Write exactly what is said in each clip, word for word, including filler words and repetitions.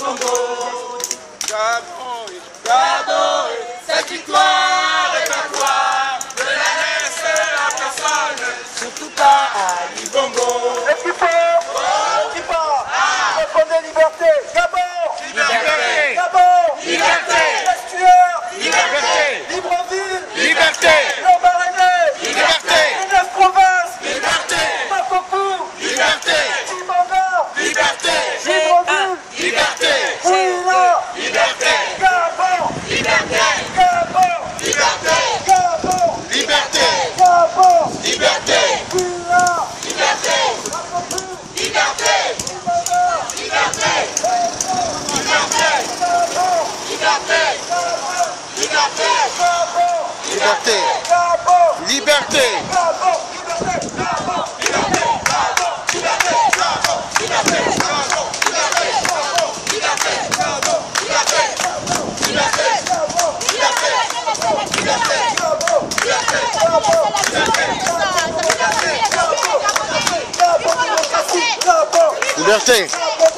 Congo. Gabon, Gabon, cette victoire est la gloire de la laisse la personne, surtout pas Ali Bongo. Et qui part, qui part, répondez liberté, Gabon, Liberté, Gabon, liberté, Estuaire, liberté, Libreville, liberté, Lambaréné, liberté, les neuf provinces, liberté, Makoko, liberté, Chimanga, liberté, Libreville, liberté, Ouina, liberté, Gabon, liberté, Gabon, liberté, Gabon, liberté, Gabon, liberté, Ouina, liberté, Makoko, liberté, Chimanga, liberté, Gabon, liberté, Gabon, liberté, liberté, Gabon, liberté, Gabon, liberté, Gabon, liberté, Gabon, liberté,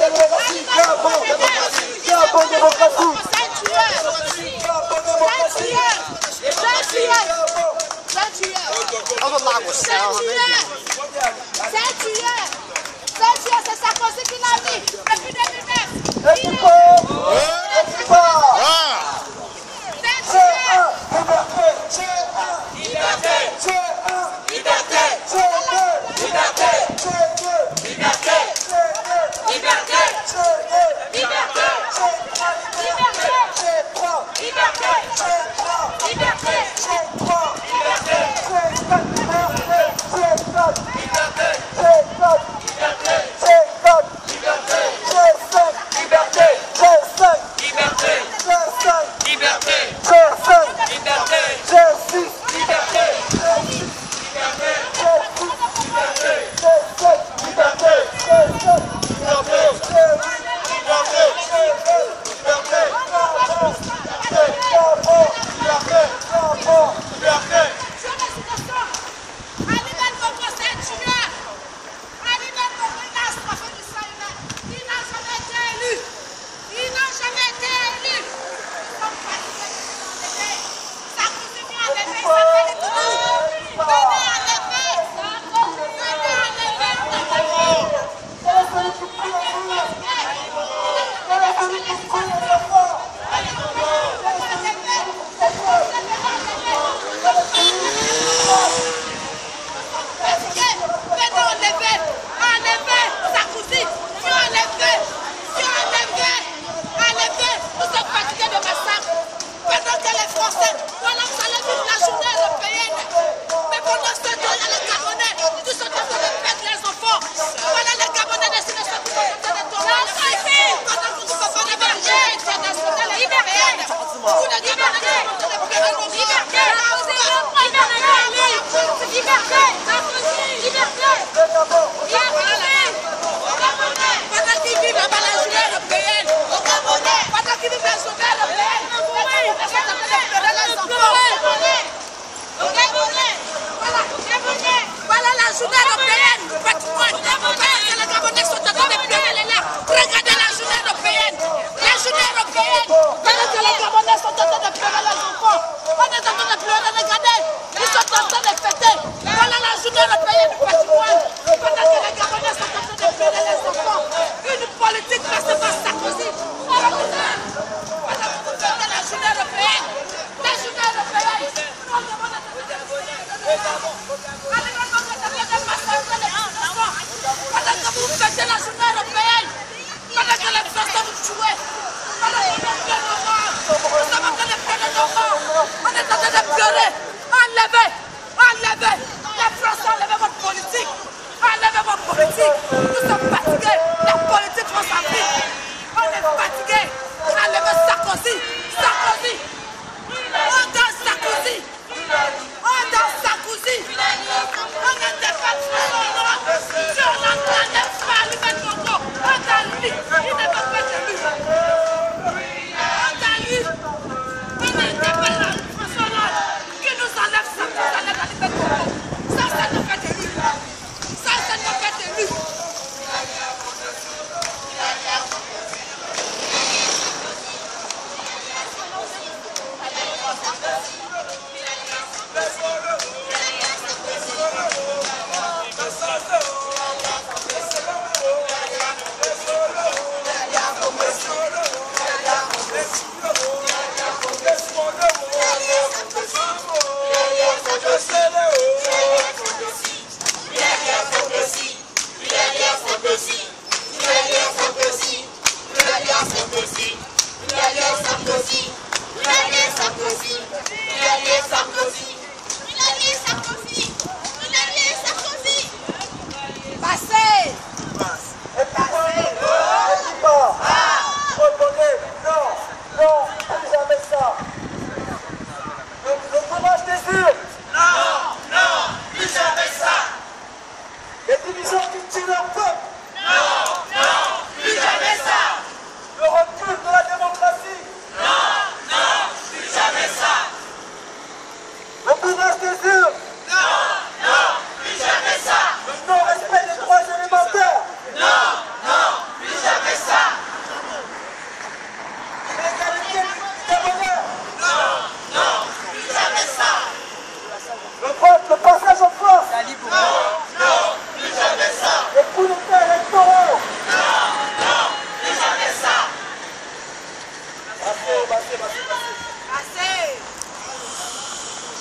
Gabon, démocratie, c'est Sarkozy qui l'a dit depuis deux mille neuf. et qui part, et qui part, ah, G un, liberté, G un, liberté, G un, liberté, G deux, liberté, G deux, liberté, G deux, liberté, G deux, liberté, G trois, liberté, G trois, liberté, G trois, liberté, G quatre, G quatre, liberté, G quatre, G quatre, liberté, G cinq, liberté, G cinq, liberté, G cinq, liberté, G cinq, liberté, G six, liberté, G six, liberté, G six, G sept, liberté, G sept, liberté, G huit, liberté, liberté, Gabon, Gabon, liberté, Gabon, liberté, Voilà la journée européenne. Les Gabonais sont en train de pleurer les larmes. Regardez la journée européenne. La journée européenne. Voilà que les Gabonais sont en train de pleurer les enfants. On est en train de pleurer, regardez. Ils sont en train de fêter. Voilà la journée européenne du patrimoine. Pendant que les Gabonais sont en train de pleurer les enfants. Une politique passée par Sarkozy. Voilà que voilà que vous faites la journée européenne. La journée européenne. Nous, Gabonais, pendant que vous fêtez la journée européenne, pendant que les Français vous tuez, pendant que vous faites nos morts, nous sommes en train de pleurer nos morts, on est en train de pleurer, enlevez, enlevez, les Français, enlevez votre politique, enlevez votre politique, nous sommes